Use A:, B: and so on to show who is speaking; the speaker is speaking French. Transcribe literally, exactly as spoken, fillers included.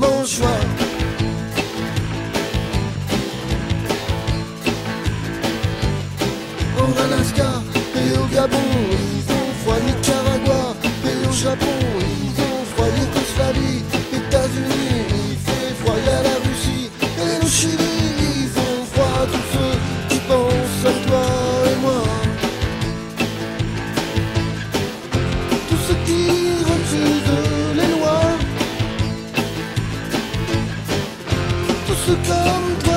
A: mon choix. En Alaska et au Gabon, ils ont froid. Nicaragua et au Japon, ils ont froid. Yougoslavie, États-Unis, il fait froid. Il y a la Russie et le Chili, ils ont froid. Tous ceux qui pensent à toi et moi, tous ceux qui refusent les lois, tous ceux comme toi.